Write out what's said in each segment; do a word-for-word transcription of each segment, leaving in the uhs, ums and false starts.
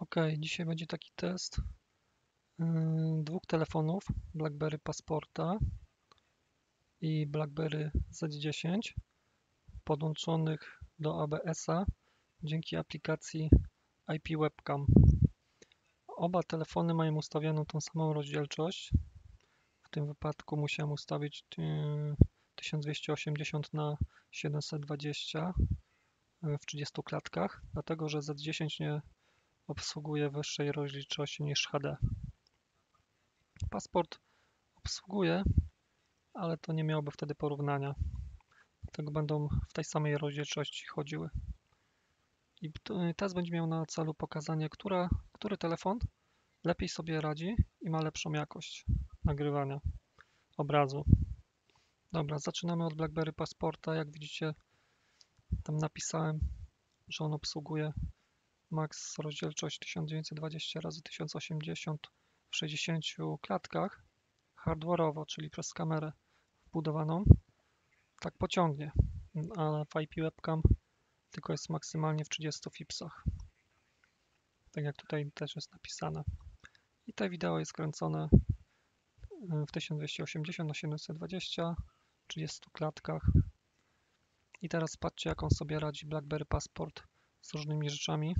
Ok, dzisiaj będzie taki test yy, dwóch telefonów, BlackBerry Passporta i BlackBerry Z dziesięć podłączonych do A B S-a dzięki aplikacji I P Webcam. Oba telefony mają ustawioną tą samą rozdzielczość. W tym wypadku musiałem ustawić yy, tysiąc dwieście osiemdziesiąt na siedemset dwadzieścia yy, w trzydziestu klatkach, dlatego że Z dziesięć nie obsługuje wyższej rozdzielczości niż H D. Passport obsługuje, ale to nie miałoby wtedy porównania. Dlatego będą w tej samej rozdzielczości chodziły. I test będzie miał na celu pokazanie, która, który telefon lepiej sobie radzi i ma lepszą jakość nagrywania obrazu. Dobra, zaczynamy od BlackBerry Passporta. Jak widzicie, tam napisałem, że on obsługuje max rozdzielczość tysiąc dziewięćset dwadzieścia razy tysiąc osiemdziesiąt w sześćdziesięciu klatkach hardware'owo, czyli przez kamerę wbudowaną. Tak pociągnie, ale w I P Webcam tylko jest maksymalnie w trzydziestu fipsach. Tak jak tutaj też jest napisane. I to wideo jest kręcone w tysiąc dwieście osiemdziesiąt na siedemset dwadzieścia w trzydziestu klatkach. I teraz patrzcie, jak on sobie radzi BlackBerry Passport z różnymi rzeczami.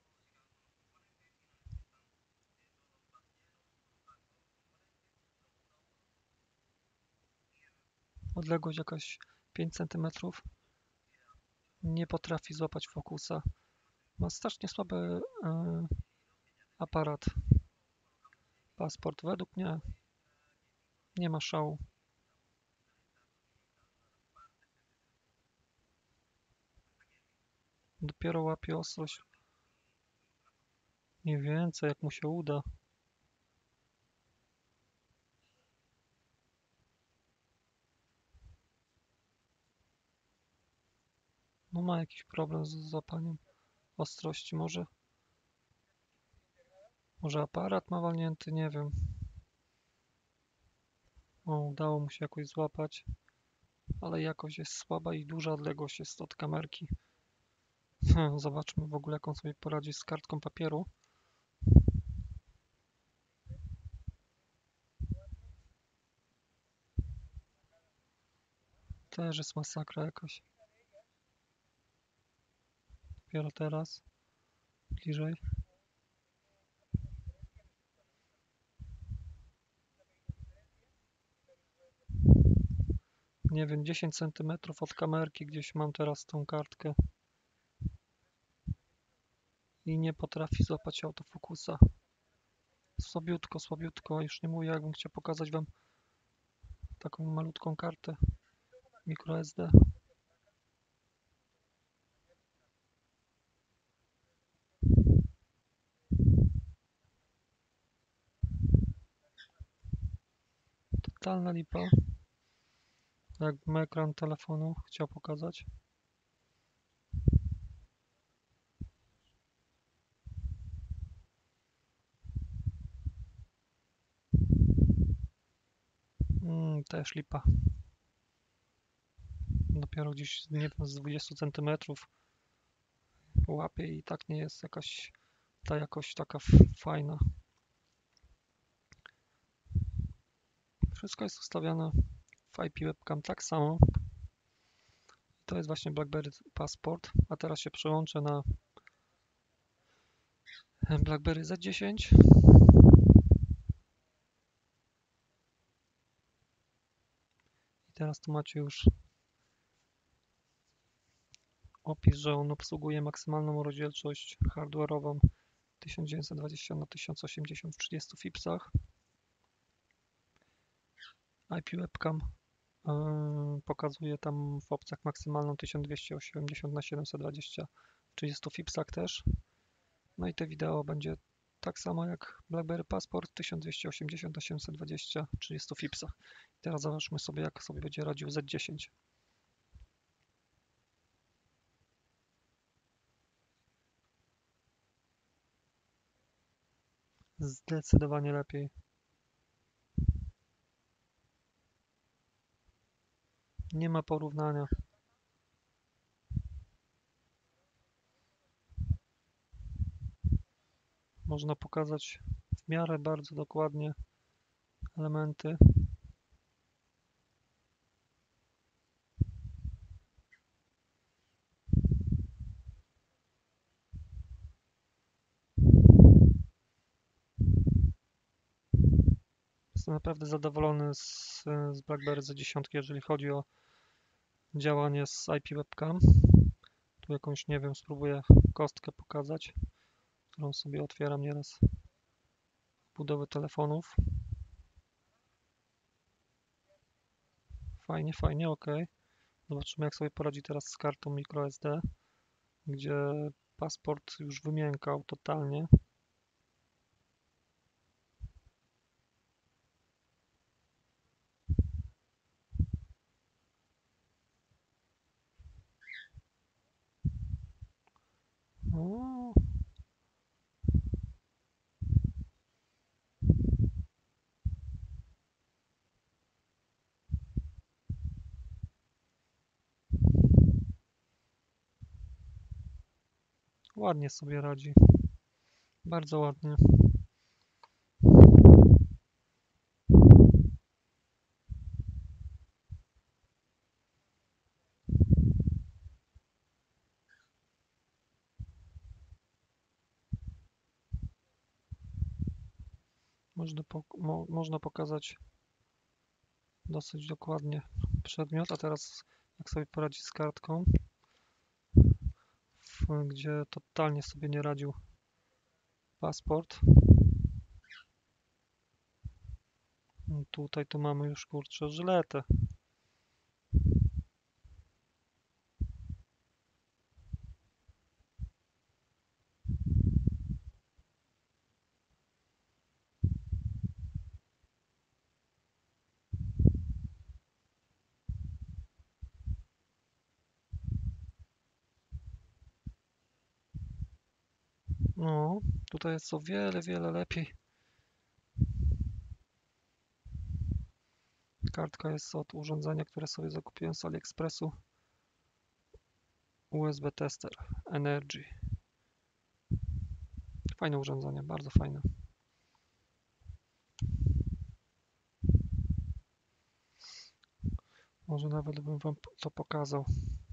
Odległość jakaś pięć centymetrów. Nie potrafi złapać fokusa. Ma strasznie słaby yy, aparat. Passport według mnie nie ma szału. Dopiero łapie ostrość. Mniej więcej, jak mu się uda. No ma jakiś problem z złapaniem ostrości. Może, może aparat ma walnięty, nie wiem. O, udało mu się jakoś złapać, ale jakość jest słaba i duża odległość jest od kamerki. Zobaczmy w ogóle, jak on sobie poradzi z kartką papieru. Też jest masakra jakaś. Dopiero teraz. Bliżej. Nie wiem, dziesięć centymetrów od kamerki gdzieś mam teraz tą kartkę. I nie potrafi złapać autofokusa. Słabiutko, słabiutko. Już nie mówię, jakbym chciał pokazać wam taką malutką kartę microSD. Totalna lipa. Jakbym ekran telefonu chciał pokazać. Mm, też lipa. Dopiero gdzieś, nie wiem, z dwudziestu centymetrów łapie i tak nie jest jakaś ta jakość taka fajna. Wszystko jest ustawione w I P Webcam tak samo. To jest właśnie BlackBerry Passport, a teraz się przełączę na BlackBerry Z dziesięć. I teraz tu macie już opis, że on obsługuje maksymalną rozdzielczość hardware'ową tysiąc dziewięćset dwadzieścia na tysiąc osiemdziesiąt w trzydziestu fipsach. I P Webcam yy, pokazuje tam w opcjach maksymalną tysiąc dwieście osiemdziesiąt na siedemset dwadzieścia w trzydziestu fipsach też. No i to wideo będzie tak samo jak BlackBerry Passport tysiąc dwieście osiemdziesiąt na siedemset dwadzieścia w trzydziestu fipsach. I teraz zobaczmy sobie, jak sobie będzie radził Z dziesięć. Zdecydowanie lepiej. Nie ma porównania. Można pokazać w miarę bardzo dokładnie elementy. Jestem naprawdę zadowolony z, z BlackBerry Z dziesięć, jeżeli chodzi o działanie z I P Webcam. Tu jakąś, nie wiem, spróbuję kostkę pokazać, którą sobie otwieram nieraz budowy telefonów. Fajnie, fajnie, ok. Zobaczymy, jak sobie poradzi teraz z kartą microSD, gdzie paszport już wymiękał totalnie. O, ładnie sobie radzi. Bardzo ładnie. Można, po, mo, można pokazać dosyć dokładnie przedmiot, a teraz jak sobie poradzi z kartką, w, gdzie totalnie sobie nie radził paszport. Tutaj to mamy już, kurczę, żyletę. No, tutaj jest o wiele, wiele lepiej. Kartka jest od urządzenia, które sobie zakupiłem z AliExpressu. U S B Tester Energy. Fajne urządzenie, bardzo fajne. Może nawet bym wam to pokazał.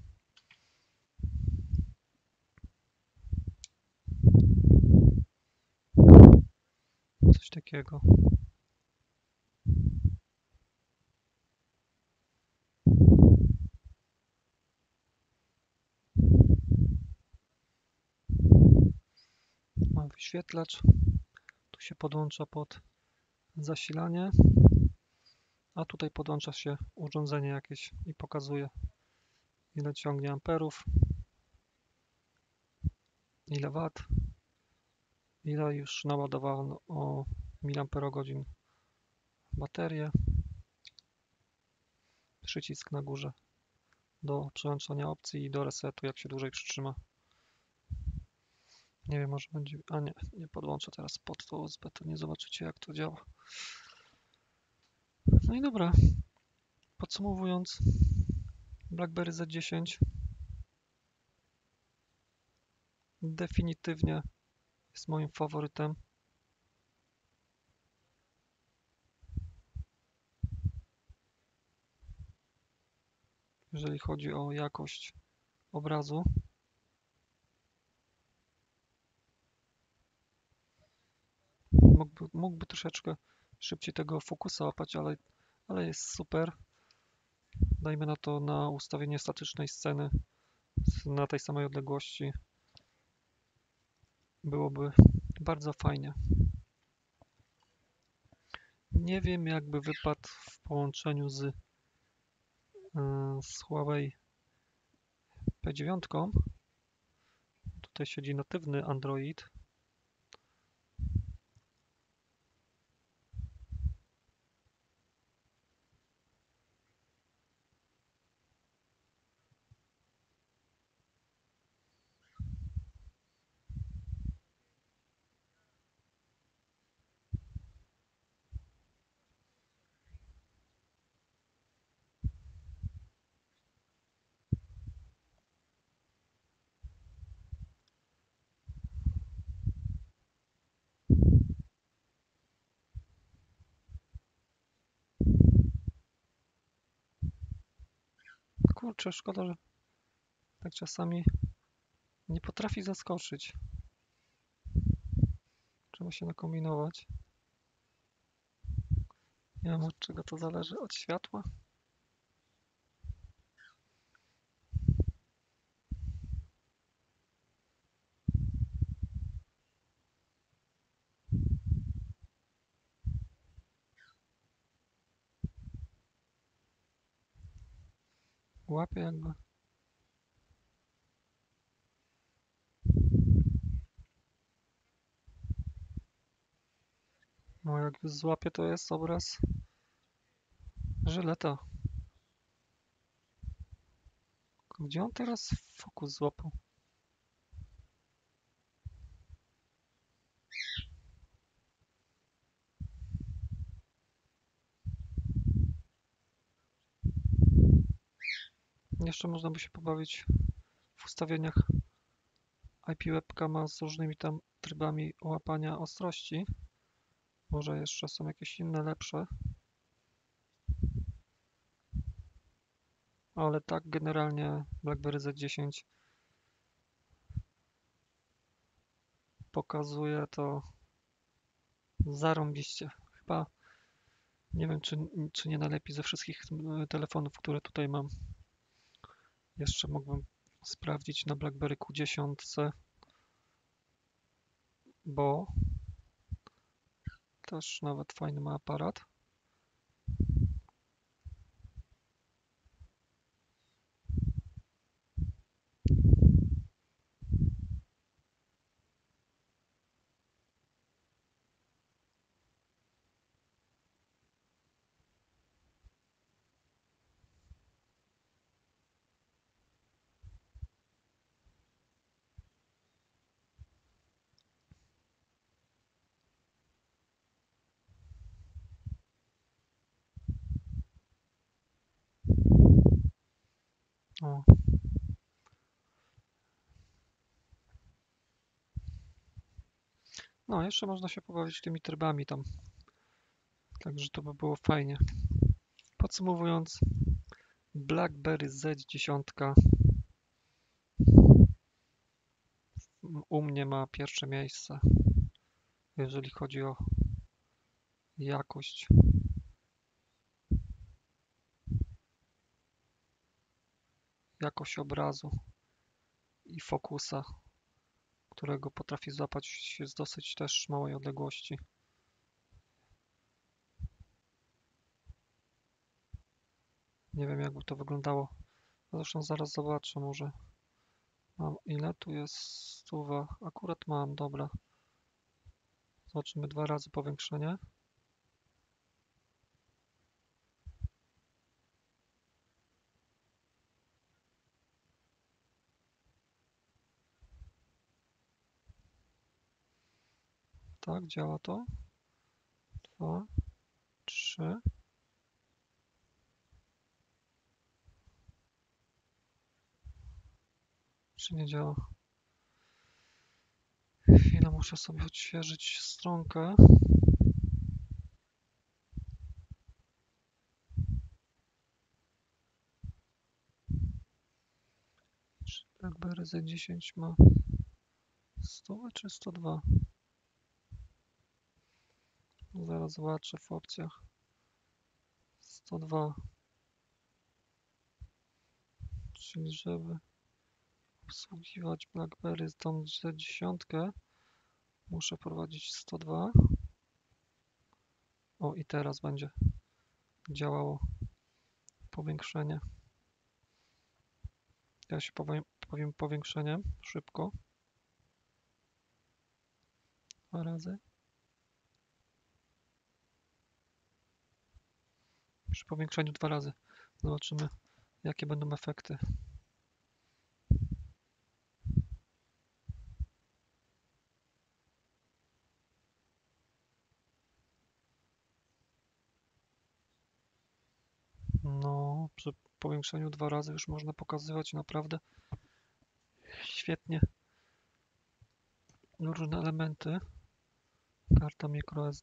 Coś takiego. Mam wyświetlacz. Tu się podłącza pod zasilanie, a tutaj podłącza się urządzenie jakieś i pokazuje, ile ciągnie amperów, ile wat, ile już naładowano o miliamperogodzin baterię. Przycisk na górze do przełączania opcji i do resetu, jak się dłużej przytrzyma. Nie wiem, może będzie... A nie, nie podłączę teraz pod to U S B, to nie zobaczycie, jak to działa. No i dobra. Podsumowując, BlackBerry Z dziesięć definitywnie jest moim faworytem. Jeżeli chodzi o jakość obrazu. Mógłby, mógłby troszeczkę szybciej tego fokusa łapać, ale, ale jest super. Dajmy na to na ustawienie statycznej sceny na tej samej odległości. Byłoby bardzo fajnie. Nie wiem, jakby wypadł w połączeniu z, z Huawei P dziewięć. Tutaj siedzi natywny Android. Kurczę, szkoda, że tak czasami nie potrafi zaskoczyć. Trzeba się nakombinować. Nie wiem, od czego to zależy. Od światła? Łapie jakby. No jak złapie, to jest obraz żyleta. Gdzie on teraz fokus złapał? Jeszcze można by się pobawić w ustawieniach I P webcama z różnymi tam trybami łapania ostrości. Może jeszcze są jakieś inne lepsze. Ale tak generalnie BlackBerry Z dziesięć pokazuje to zarąbiście. Chyba nie wiem, czy, czy nie najlepiej ze wszystkich telefonów, które tutaj mam. Jeszcze mógłbym sprawdzić na BlackBerry Q dziesięć, bo też nawet fajny ma aparat. O. No, jeszcze można się pobawić tymi trybami tam. Także to by było fajnie. Podsumowując, BlackBerry Z dziesięć u mnie ma pierwsze miejsce, jeżeli chodzi o jakość. Jakość obrazu i fokusa, którego potrafi złapać z dosyć też małej odległości. Nie wiem, jakby to wyglądało. Zresztą zaraz zobaczę, może mam, ile tu jest stuwa. Akurat mam, dobra. Zobaczymy dwa razy powiększenie. Tak, działa to. Dwa, trzy. Czy nie działa? Chwilę, muszę sobie odświeżyć stronkę. Czy BlackBerry Z dziesięć ma sto czy sto dwa? Zaraz zobaczę w opcjach. sto dwa. Czyli żeby obsługiwać BlackBerry tą Z dziesięć, muszę prowadzić sto dwa. O, i teraz będzie działało powiększenie. Ja się powiem, powiem powiększenie szybko. Dwa razy. Przy powiększeniu dwa razy. Zobaczymy, jakie będą efekty. No, przy powiększeniu dwa razy już można pokazywać naprawdę świetnie różne elementy. Karta microSD.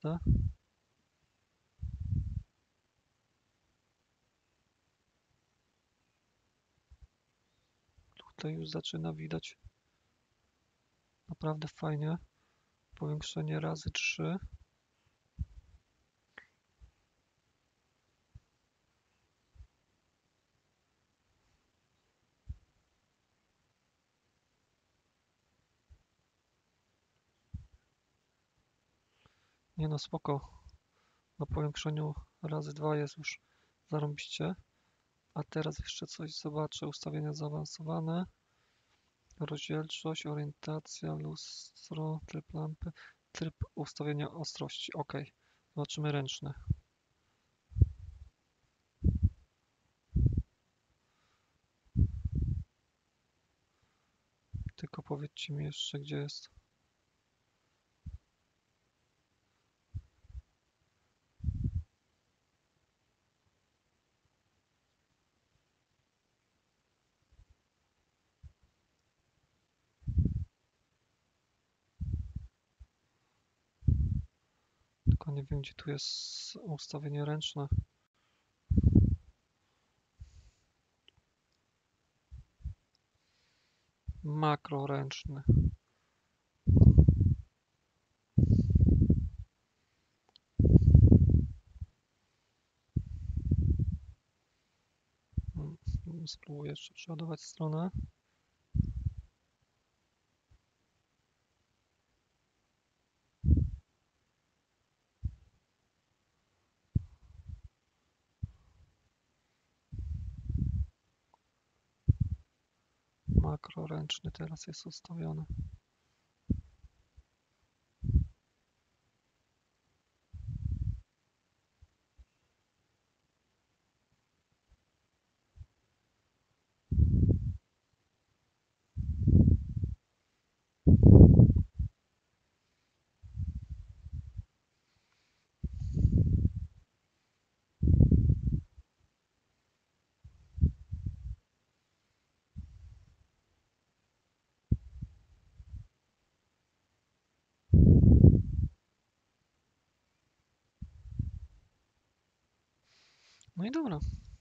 tutaj już zaczyna widać naprawdę fajnie. Powiększenie razy trzy. Nie no, spoko. Na powiększeniu razy dwa jest już zarąbiście. A teraz jeszcze coś zobaczę. Ustawienia zaawansowane. Rozdzielczość, orientacja, lustro, tryb lampy, tryb ustawienia ostrości. OK. Zobaczymy ręczny. Tylko powiedzcie mi jeszcze, gdzie jest. Tylko nie wiem, gdzie tu jest ustawienie ręczne. Makro ręczny. Spróbuję jeszcze przeładować stronę. Makro ręczny teraz jest ustawiony. No i dobra.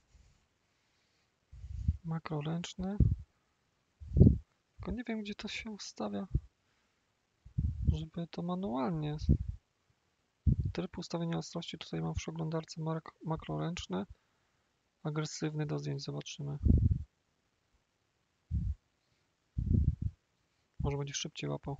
Makro ręczny. Tylko nie wiem, gdzie to się ustawia, żeby to manualnie. Tryb ustawienia ostrości tutaj mam w przeglądarce makro ręczny. Agresywny do zdjęć zobaczymy. Może będzie szybciej łapał.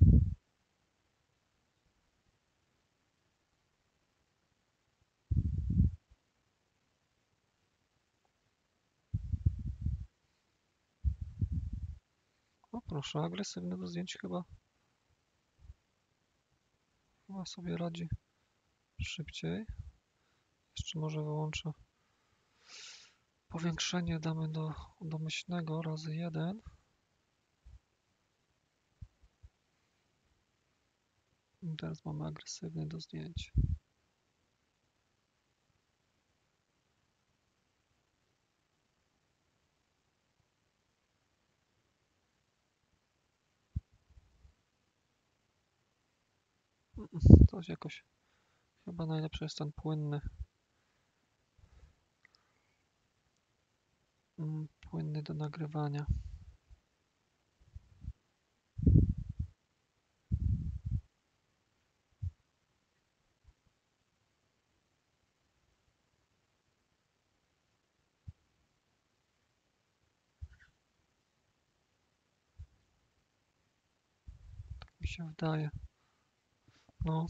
O proszę, agresywny do zdjęć chyba. Chyba sobie radzi szybciej. Jeszcze może wyłączę. Powiększenie damy do domyślnego razy jeden. I teraz mamy agresywny do zdjęć. Coś jakoś. Chyba najlepszy jest ten płynny. Płynny do nagrywania. Tak mi się wydaje. No.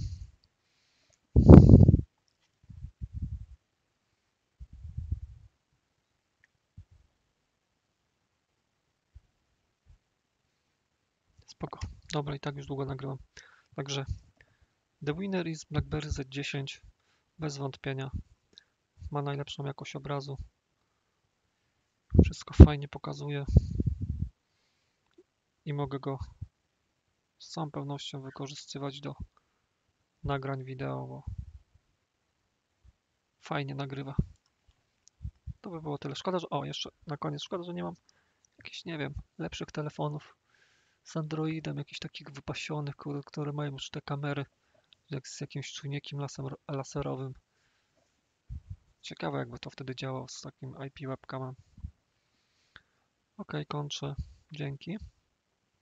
Spoko. Dobra, i tak już długo nagrywam. Także The Winner is BlackBerry Z dziesięć. Bez wątpienia. Ma najlepszą jakość obrazu. Wszystko fajnie pokazuje. I mogę go z całą pewnością wykorzystywać do nagrań wideo, bo fajnie nagrywa. To by było tyle. Szkoda, że... O, jeszcze na koniec. Szkoda, że nie mam jakichś, nie wiem, lepszych telefonów z Androidem, jakichś takich wypasionych, które mają już te kamery, jak z jakimś czujnikiem laser, laserowym. Ciekawe, jakby to wtedy działało z takim I P webcamem. Ok, kończę. Dzięki.